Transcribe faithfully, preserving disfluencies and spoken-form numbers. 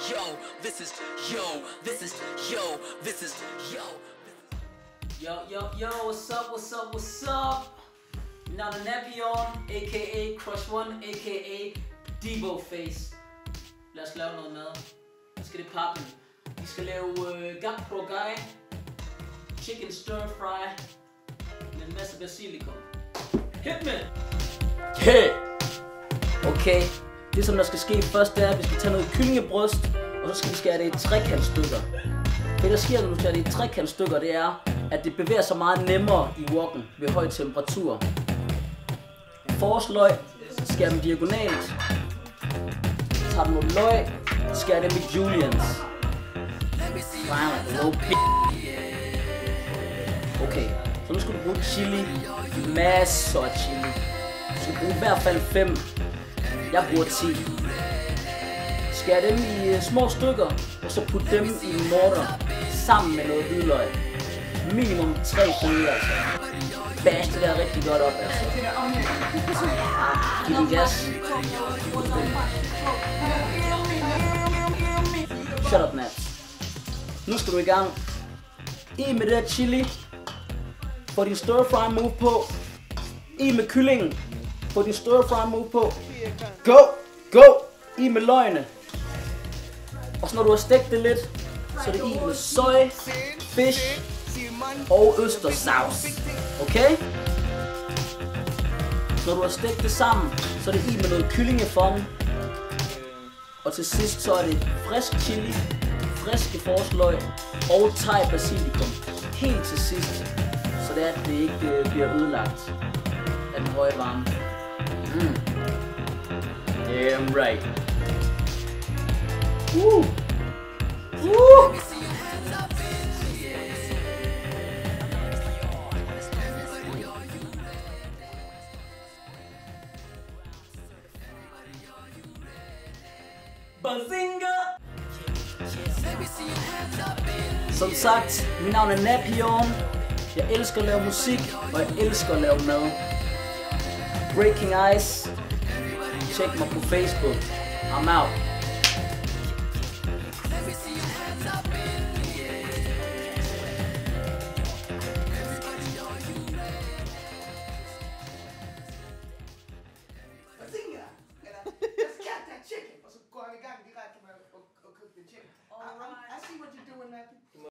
yo, this is yo, this is yo, this is yo. Yo, yo, yo, what's up, what's up, what's up? Now the Napion, aka Crush One, aka Devo Face. Lad os lave noget mad. Så skal det pappen. Vi skal lave uh, gapprogai, chicken stir fry med en masse basilikum. Hit me! Hey! Okay, det som der skal ske først, det er, at vi skal tage noget kyllingebryst, og så skal vi skære det i trekantstykker. Det der sker, når du skærer det i trekantstykker, det er, at det bevæger sig meget nemmere i wokken ved høj temperatur. Forårsløg, skær dem diagonalt. Tager dem nogle løg, skær dem i juliens. Okay, så nu skal du bruge chili. Masser af chili. Du skal bruge i hvert fald fem. Jeg bruger ti. Skær dem i små stykker, og så put dem i en morter sammen med noget hvidløg. Minimum tre stykker, altså. Bash det der rigtig godt op, altså. Giv den gas. Shut up, Nats. Nu skal du i gang. I med det der chili. Få din stir fry move på. I med kyllingen. Få din stir fry move på. Go! Go! I med løgene. Og så når du har stegt det lidt, så er det i med soy, fish og østersaus. Okay? Når du har stegt det sammen, så er det i med noget kyllingefond. Og til sidst så er det frisk chili, friske forårsløg og thai basilikum. Helt til sidst, så det er, at det ikke bliver ødelagt af den høje varme. Mm. Damn right. Woo! Woo! Bazinga! Som sagt, mit navn er Napion. Jeg elsker at lave musik, og jeg elsker at lave mad. Breaking Ice. Check mig på Facebook. I'm out.